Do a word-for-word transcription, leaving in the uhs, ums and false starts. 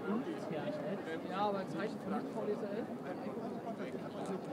Ja, aber ein Zeichen von V D S L.